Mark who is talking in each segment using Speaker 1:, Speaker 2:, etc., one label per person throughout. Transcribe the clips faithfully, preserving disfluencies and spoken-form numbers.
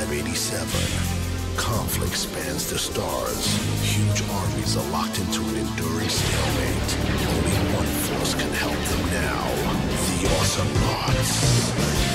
Speaker 1: five eighty-seven. Conflict spans the stars. Huge armies are locked into an enduring stalemate. Only one force can help them now. The Autobots.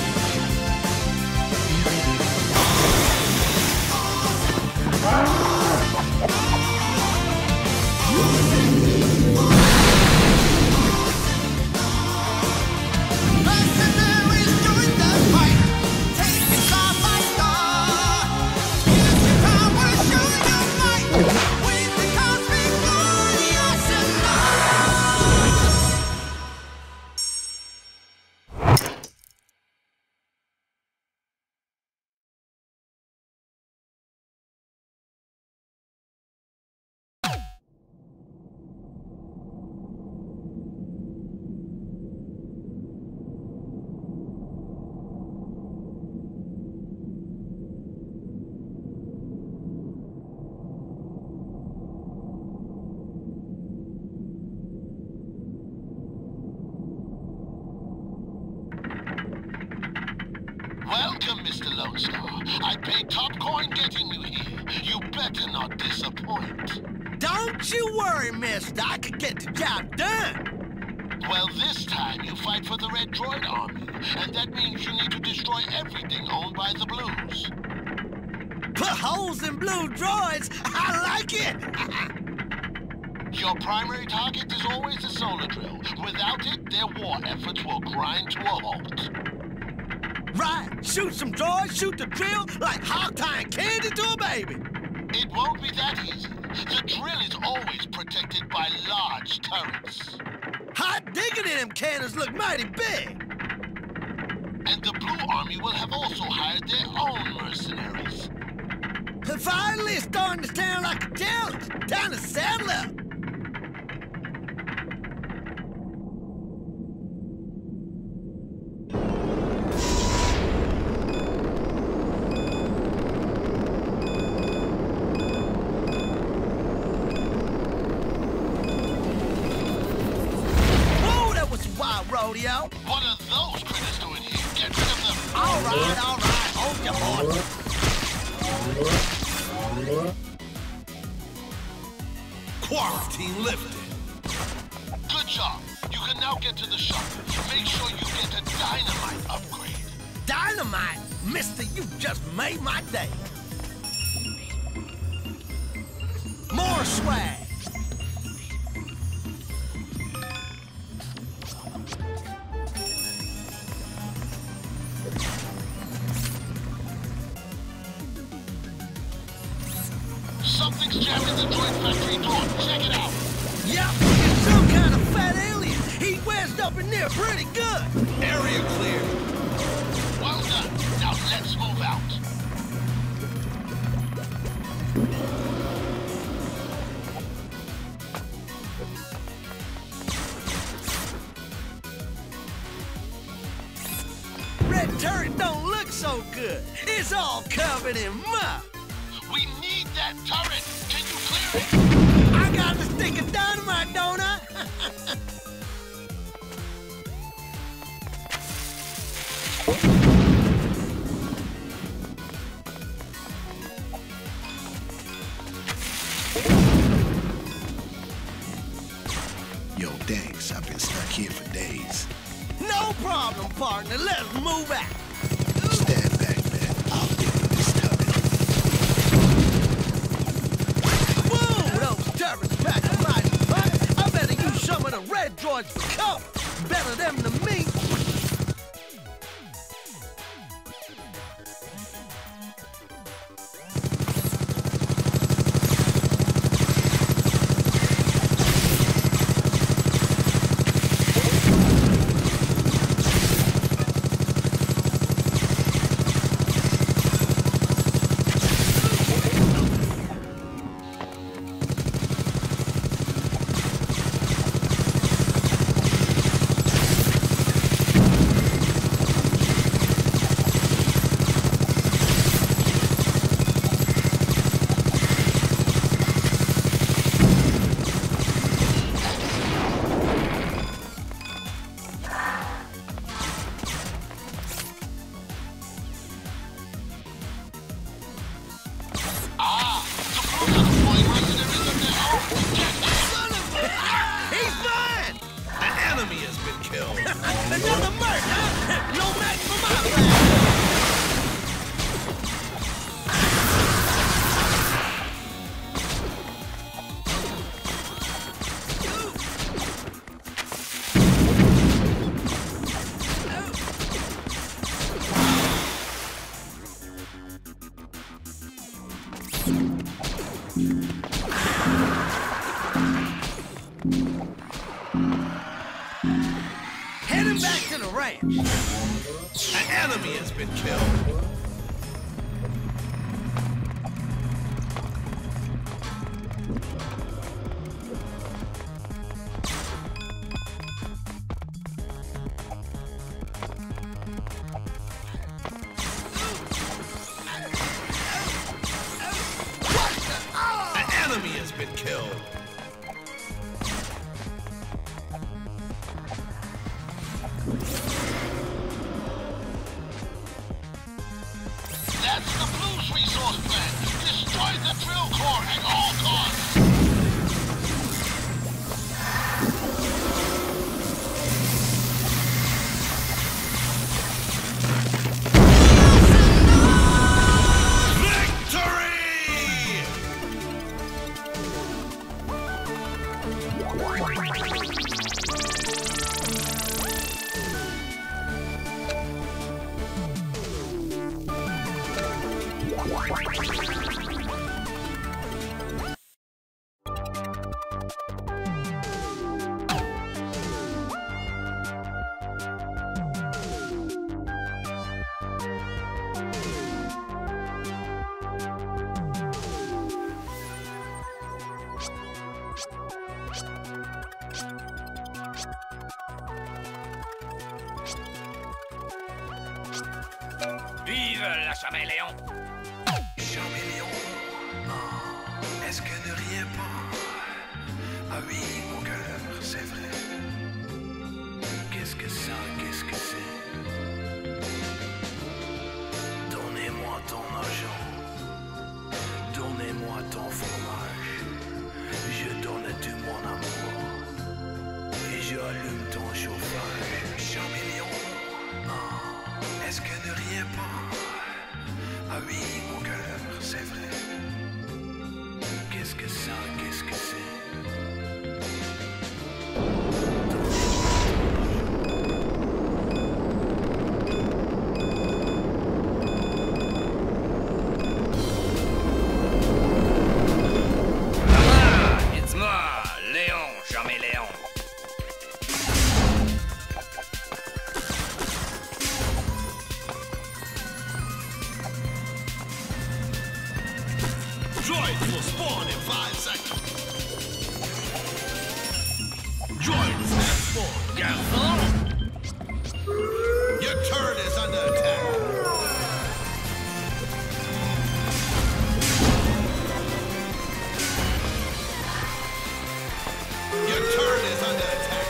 Speaker 2: Welcome, Mister Lone Star. I paid top coin getting you here. You better not disappoint.
Speaker 3: Don't you worry, mister. I can get the job done.
Speaker 2: Well, this time you fight for the Red Droid Army, and that means you need to destroy everything owned by the Blues.
Speaker 3: Put holes in blue droids. I like it.
Speaker 2: Your primary target is always the solar drill. Without it, their war efforts will grind to a halt.
Speaker 3: Right. Shoot some droids, shoot the drill like hog tying candy to a baby.
Speaker 2: It won't be that easy. The drill is always protected by large turrets.
Speaker 3: Hot diggity, them cannons look mighty big.
Speaker 2: And the Blue Army will have also hired their own mercenaries.
Speaker 3: Finally, it's starting to sound like a challenge. Time to saddle up. Rodeo.
Speaker 2: What are those critters doing here? Get rid of them.
Speaker 3: All right, all right. Hold your horse. Quarantine lifted.
Speaker 2: Good job. You can now get to the shop. Make sure you get a dynamite upgrade.
Speaker 3: Dynamite? Mister, you just made my day. More swag.
Speaker 2: Something's jammed in the droid factory door. Check it out.
Speaker 3: Yep, it's some kind of fat alien. He wedged up in there pretty good.
Speaker 2: Area clear. Well done. Now let's move out.
Speaker 3: Red turret don't look so good. It's all covered in mud.
Speaker 2: We need that turret. Can you clear it?
Speaker 3: I got the stick of dynamite, don't I?
Speaker 1: Yo, thanks. I've been stuck here for days.
Speaker 3: No problem, partner. Let's move out.
Speaker 1: Stand back, man. I'll deal with this turret.
Speaker 3: Whoa, those turrets pack a mighty punch. I better use some of the red droids for cover. Better them than me. Another murder? No match for my man! Heading back to the ranch.
Speaker 2: An enemy has been killed. An enemy has been killed. That's the Blues resource plant. Destroy the drill core at all costs.
Speaker 4: Vive la Caméléon!
Speaker 5: Caméléon, oh, est-ce que ne riez pas? Ah oui, mon cœur, c'est vrai. Qu'est-ce que ça, qu'est-ce que c'est? Donnez-moi ton argent, donnez-moi ton fromage. Je donne tout mon amour et je allume ton chauffage. Caméléon, oh, est-ce que ne riez pas? Ah oui, mon cœur, c'est vrai. Qu'est-ce que ça, qu'est-ce que c'est?
Speaker 4: Ah, it's moi, Léon, Caméléon.
Speaker 2: Droids will spawn in five seconds. Droids have spawned.
Speaker 3: Garçon!
Speaker 2: Your turret is under attack. Your turret is under attack.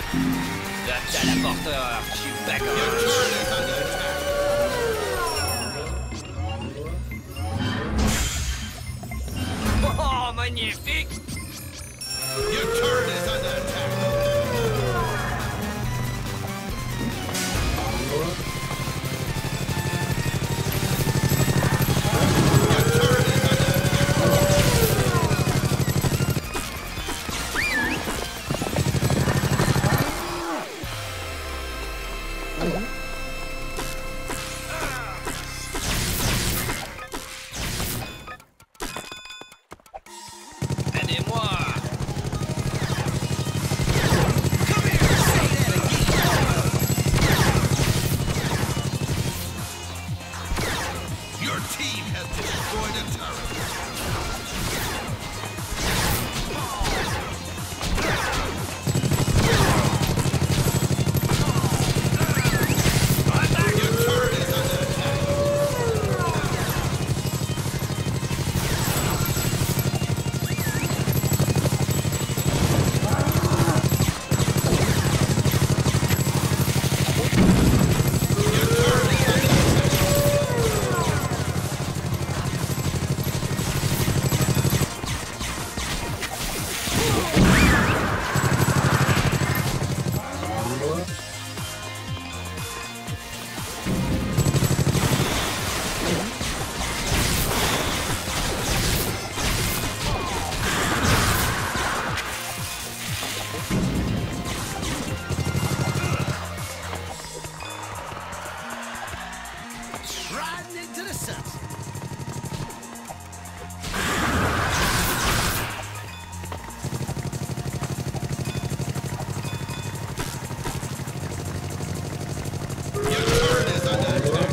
Speaker 4: Data la porteur, je suis back
Speaker 2: Your
Speaker 4: on.
Speaker 2: turret is under attack.
Speaker 4: Oh, magnifique!
Speaker 2: Your turret is under attack.
Speaker 4: Aidez-moi!
Speaker 2: Your team has destroyed a turret. Your turret is under attack. Your turret is under attack.
Speaker 3: Riding into the sunset.
Speaker 2: Your turret is under attack.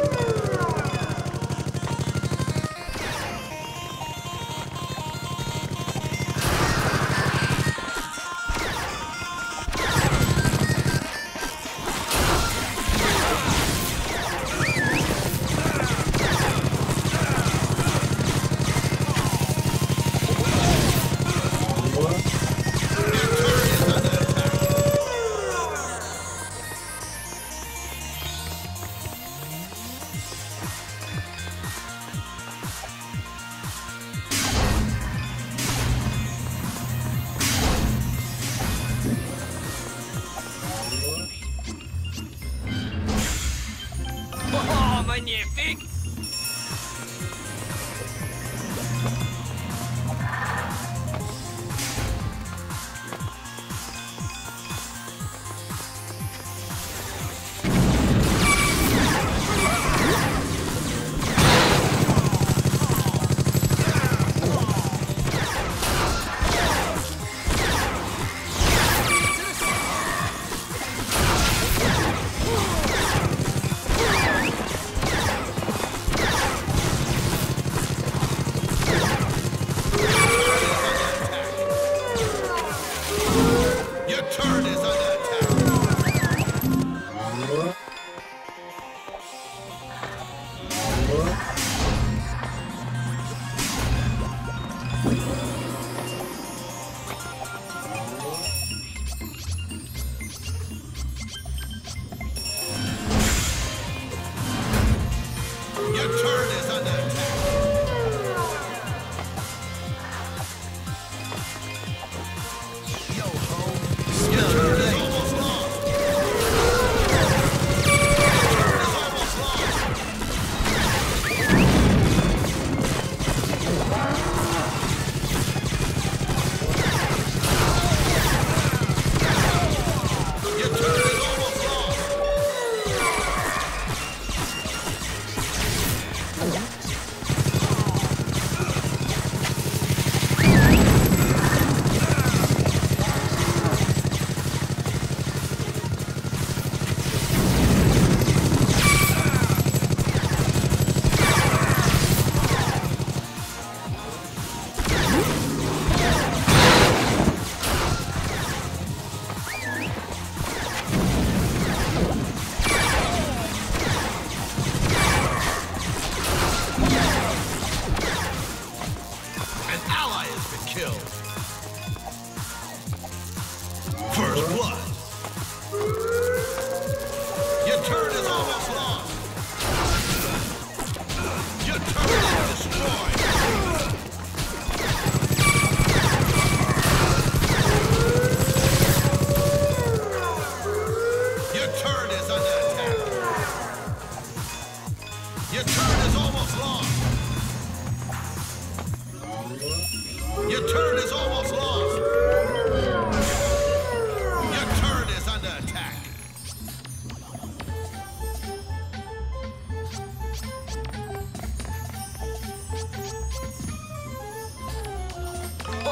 Speaker 2: Your turret is under attack.
Speaker 4: Oh, magnifique!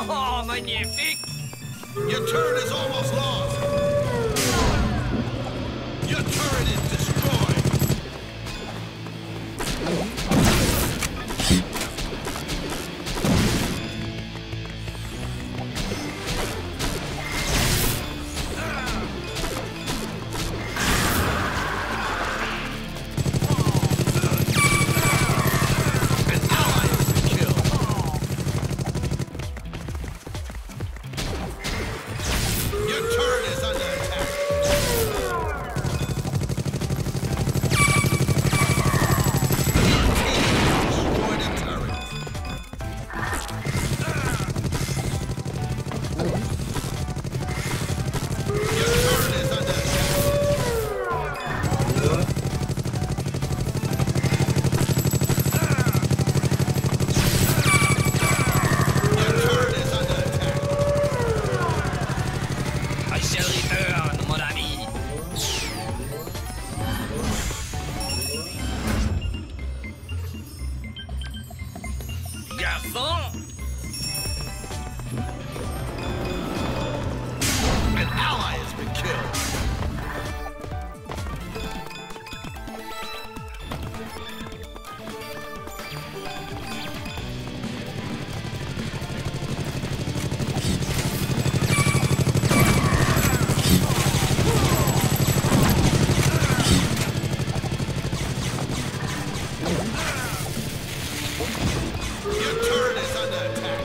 Speaker 4: Oh, magnifique!
Speaker 2: Your turret is almost lost. Your turret is destroyed. An ally has been killed. Your turret is under attack.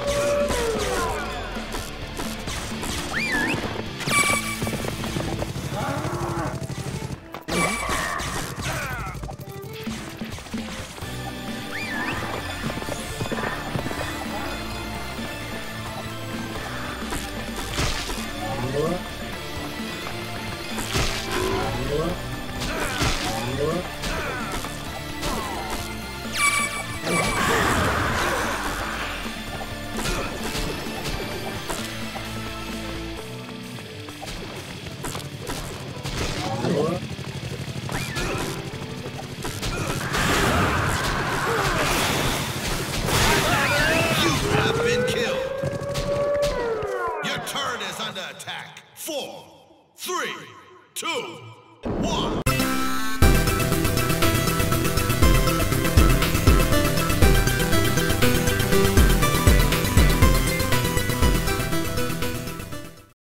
Speaker 2: Turret is under attack. Four, three, two, one.